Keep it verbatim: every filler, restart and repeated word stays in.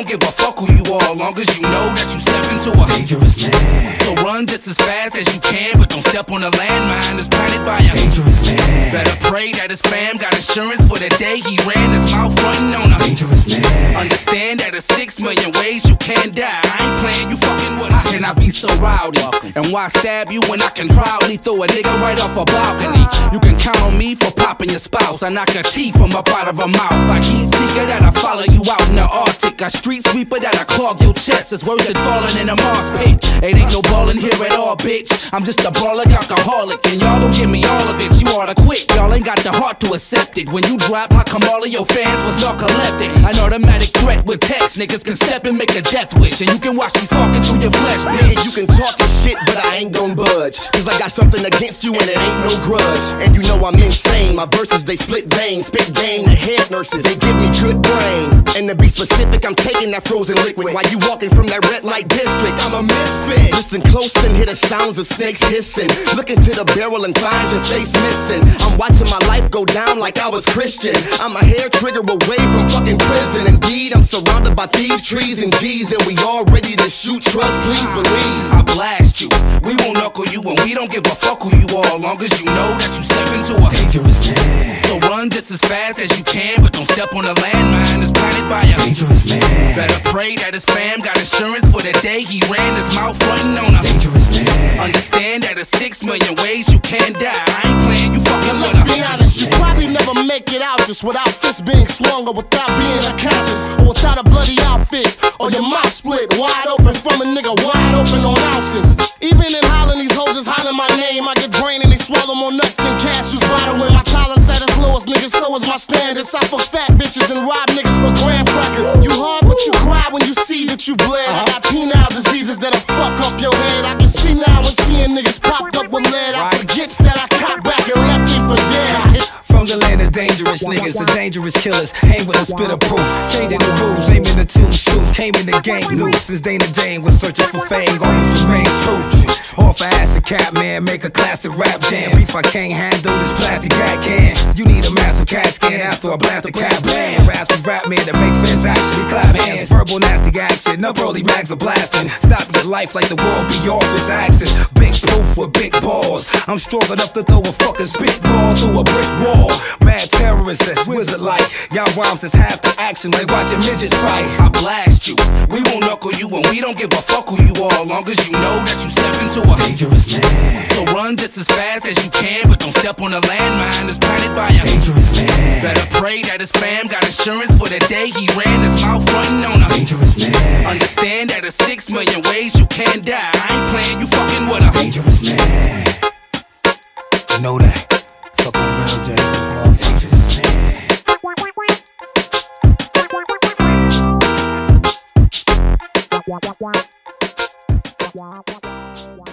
don't give a fuck who you are, long as you know that you step into a dangerous man. So run just as fast as you can, but don't step on a landmine that's planted by a dangerous man. Better pray that his fam got insurance for the day he ran his mouth running on a dangerous man. Understand that there's six million ways you can die. I ain't playing, you fucking with I cannot be so rowdy. And why stab you when I can proudly throw a nigga right off a balcony? You can count on me for popping your spouse. I knock her teeth from up out of her mouth. I heat seeker that I follow you out in the Arctic. A street sweeper that I clog your chest. It's worse than falling in a Mars pit. It ain't no ballin' here at all, bitch. I'm just a brawling alcoholic, and y'all don't give me all of it. You oughta quit, y'all ain't got the heart to accept it. When you drop, how come all of your fans was narcoleptic? An automatic threat with text, niggas can step and make a death wish, and you can watch me sparking through your flesh, bitch. Yeah, you can talk your shit, but I ain't gon' budge. Cause I got something against you and it ain't no grudge. And you know I'm insane, my verses they split veins. Spit game, the head nurses, they give me good brain. And to be specific, I'm taking that frozen liquid while you walking from that red light district. I'm a misfit. Listen close and hear the sounds of snakes hissing. Look into the barrel and find your face missing. I'm watching my life go down like I was Christian. I'm a hair trigger away from fucking prison. Indeed, I'm surrounded by thieves, trees, and G's, and we all ready to shoot. Trust, please believe. I blast you. We won't knuckle you, and we don't give a fuck who you are, long as you know that you step into a dangerous man. So run just as fast as you can, but don't step on a landmine that's planted by a dangerous man. Better pray that his fam got insurance for the day he ran his mouth running on a dangerous man. Understand that there's six million ways you can die. I ain't playing, you fucking with Let's be honest, you probably never make it out just without fists being swung, or without being unconscious, or without a bloody outfit, or your mouth split wide open from a nigga wide open on ounces. Even in Holland, these hoes just hollering my name. I get brain and they swallow more nuts than cashews. Bottling my tolerance at its lowest, niggas, so is my standards. I fuck fat bitches and rob niggas for graham crackers. You hard, but you cry when you see that you bled. I got penile diseases that'll fuck up your head. I can see now when seeing niggas popped up with lead. I forgets that I caught back and left me for dead. From the land of dangerous niggas to dangerous killers, hang with a spitter proof, changing the rules, aiming the two shoot. Came in the gang new since Dana Dane was searching for fame, always remain true. Off a acid cap, man, make a classic rap jam. Beef I can't handle this plastic cat can. You need a massive cat scan after a blasted cat bland. Raps with rap man to make fans actually clap hands. Verbal nasty action, no broly mags are blasting. Stop your life like the world be off its axis. Big proof with big balls. I'm strong enough to throw a fucking spitball through a brick wall. Mad terrorists that's wizard like. Y'all rhymes is half the action like watching midgets fight. I blast you. We won't knuckle you, and we don't give a fuck who you are, long as you know that you step into a dangerous man. So run just as fast as you can, but don't step on a landmine that's planted by a dangerous man. Better pray that his fam got insurance for the day he ran his mouth running on a dangerous man. Understand that there's six million ways you can die. I ain't playing, you fucking with a dangerous man. You know that. Fucking real dangerous motherfucker. Dangerous man.